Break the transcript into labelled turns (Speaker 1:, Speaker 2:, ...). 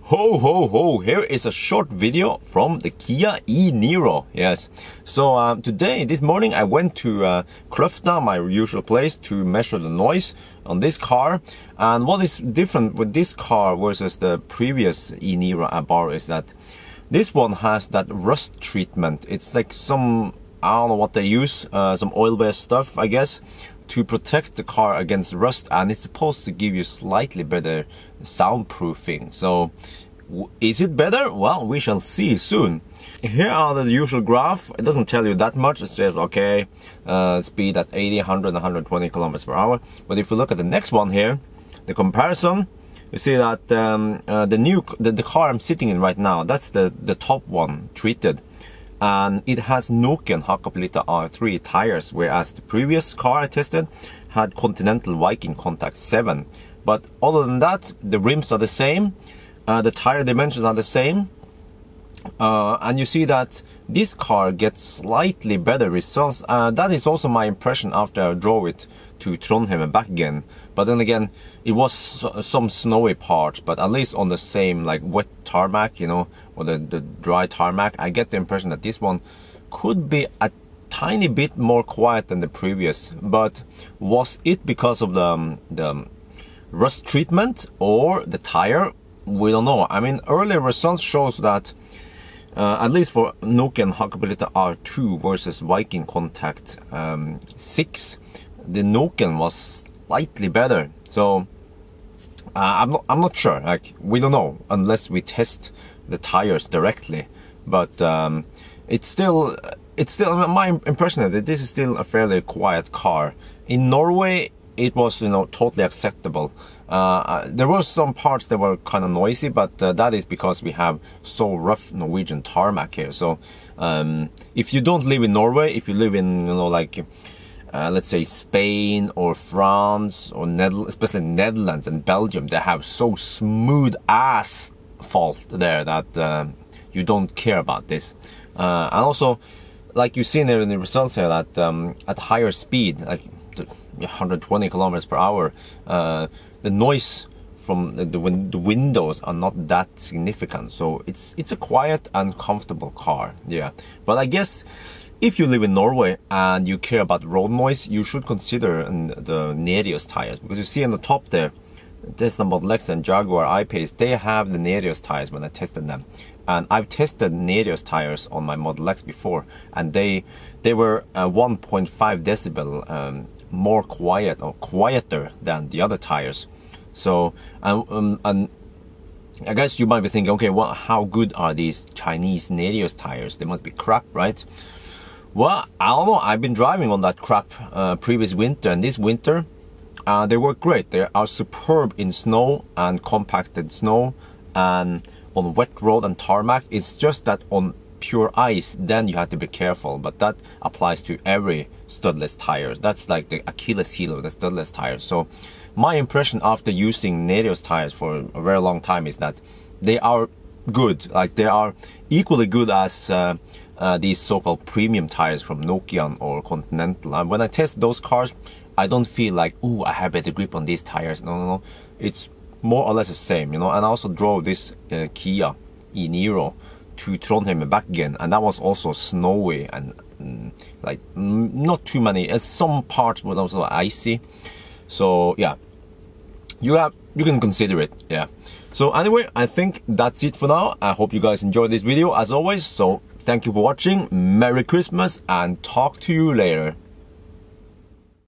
Speaker 1: Ho ho ho, here is a short video from the Kia e-Niro. Yes, so this morning I went to Kløfta, my usual place, to measure the noise on this car. And what is different with this car versus the previous e-Niro I borrowed is that this one has that rust treatment. It's like some, I don't know what they use, some oil-based stuff, I guess, to protect the car against rust, and it's supposed to give you slightly better soundproofing. So is it better? Well, we shall see soon. Here are the usual graph. It doesn't tell you that much. It says okay, speed at 80, 100, 120 kilometers per hour. But if you look at the next one here, the comparison, you see that the car I'm sitting in right now, that's the top one treated. And it has Nokian Hakkapeliitta R3 tires, whereas the previous car I tested had Continental Viking Contact 7. But other than that, the rims are the same, the tire dimensions are the same, and you see that this car gets slightly better results. That is also my impression after I drove it to Trondheim and back again. But then again, it was some snowy parts, but at least on the same like wet tarmac, you know, or the dry tarmac, I get the impression that this one could be a tiny bit more quiet than the previous. But was it because of the rust treatment or the tire? We don't know. I mean, earlier results shows that at least for Nokian Hakkapeliitta R2 versus Viking Contact 6, the Nokian was slightly better. So I'm not sure. Like, we don't know unless we test the tires directly. But it's still my impression is that this is still a fairly quiet car. In Norway, it was, you know, totally acceptable. There were some parts that were kind of noisy, but that is because we have so rough Norwegian tarmac here. So if you don't live in Norway, if you live in, you know, like let's say Spain or France or especially Netherlands and Belgium, they have so smooth asphalt there that you don't care about this. And also, like you've seen there in the results here, that at higher speed, like 120 kilometers per hour, the noise from the windows are not that significant. So it's a quiet and comfortable car. Yeah, but I guess if you live in Norway and you care about road noise, you should consider the Nerios tires, because you see on the top there, Tesla Model X and Jaguar I-Pace, they have the Nerios tires when I tested them. And I've tested Nerios tires on my Model X before, and they were 1.5 decibel more quiet or quieter than the other tires. So and I guess you might be thinking, okay, well, how good are these Chinese Nerios tires? They must be crap, right? Well, I don't know. I've been driving on that crap previous winter, and this winter they work great. They are superb in snow and compacted snow and on wet road and tarmac. It's just that on pure ice, then you have to be careful. But that applies to every studless tires. That's like the Achilles heel of the studless tires. So my impression after using Nerios tires for a very long time is that they are good. Like, they are equally good as these so-called premium tires from Nokian or Continental. And when I test those cars, I don't feel like, ooh, I have better grip on these tires. No. It's more or less the same, you know. And I also drove this Kia e-Niro to Trondheim and back again, and that was also snowy and like not too many. Some parts were also icy. So yeah, you can consider it. Yeah. So anyway, I think that's it for now. I hope you guys enjoyed this video as always. So thank you for watching. Merry Christmas and talk to you later.